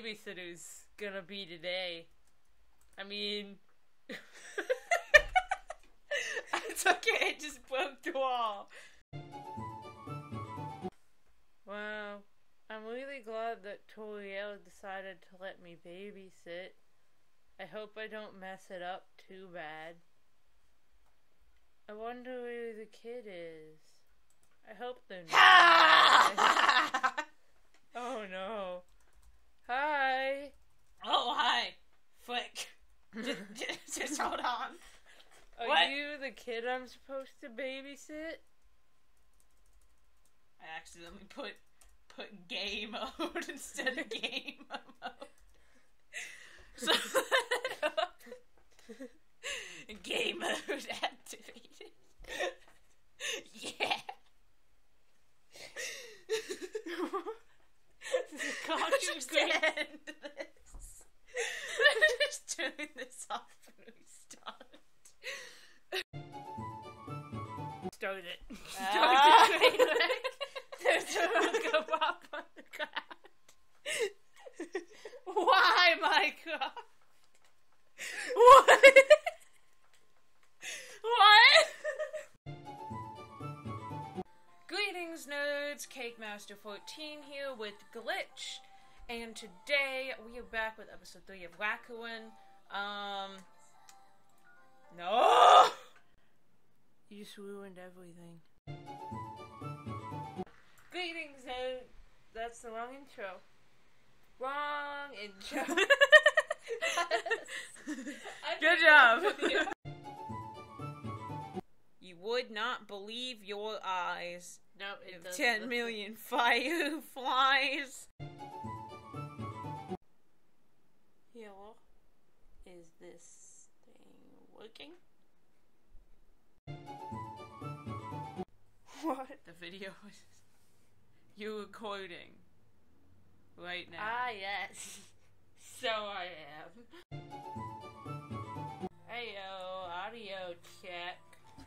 babysitter's gonna be today. I mean... It's okay, it just broke the wall. Wow. I'm really glad that Toriel decided to let me babysit. I hope I don't mess it up too bad. I wonder where the kid is. I hope they're not. Oh no. Hi. Oh, hi. Flick. Just hold on. Are What? you the kid I'm supposed to babysit? I accidentally put gay mode instead of game mode. So gay mode activated. Yeah. Understand this. I'm just turning this off when we start. Start it. There's a go up on the ground. Why, Minecraft? What? What? Greetings, nerds. Cake Master 14 here with Glitch, and today we are back with episode 3 of Rakuen. No. You just ruined everything. Greetings, nerds. That's the wrong intro. Wrong intro. Good job. You would not believe your eyes. No, it doesn't. 10 million fireflies. Hello? Is this thing working? What? The video is you recording right now. Ah, yes. So I am. Heyo, audio check.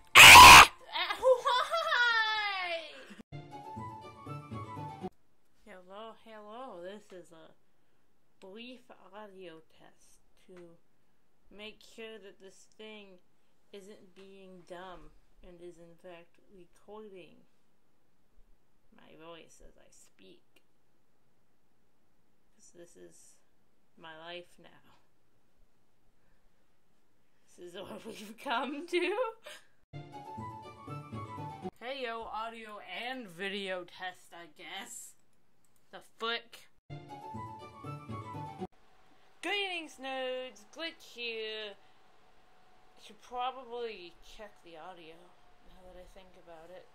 Why? Hello. This is a brief audio test to make sure that this thing isn't being dumb and is in fact recording my voice as I speak. Because this is my life now. This is what we've come to. Hey yo, audio and video test, I guess. The frick. Greetings, nerds. Glitch here. I should probably check the audio now that I think about it.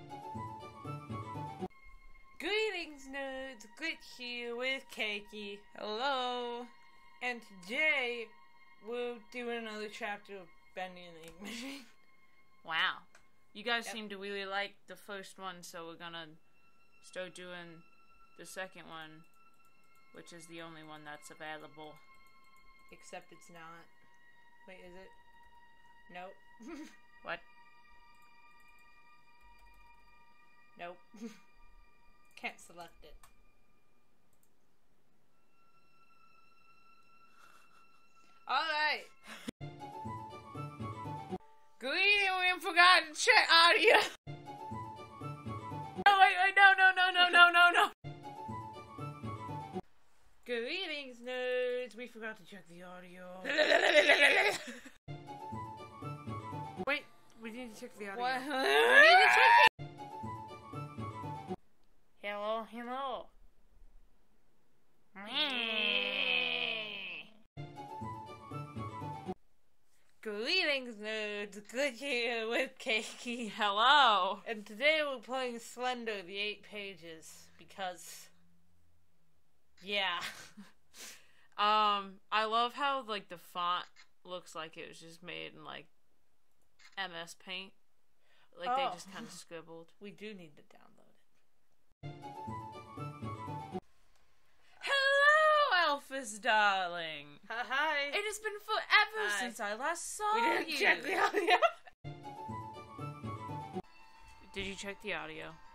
Greetings, nerds. Glitch here with Keiki. Hello. And today, we're doing another chapter of Bendy and the Ink Machine. Wow. You guys Yep. seem to really like the first one, so we're gonna start doing the second one, which is the only one that's available. Except it's not. Wait, is it? Nope. What? Nope. Can't select it. Alright. Greeting, we forgot to check audio. Oh, wait, no. Greetings, nerds. We forgot to check the audio. Wait, we need to check the audio. What? We need to check it. Hello. Greetings, nerds. Good here with Keiki. Hello. And today we're playing Slender, the 8 pages, because... yeah. I love how, like, the font looks like it was just made in, like, MS Paint. Like, they just kind of scribbled. We do need to download it. Hello, Elphys darling. Hi. It has been forever Hi. since I last saw We didn't you. check the audio. Did you check the audio?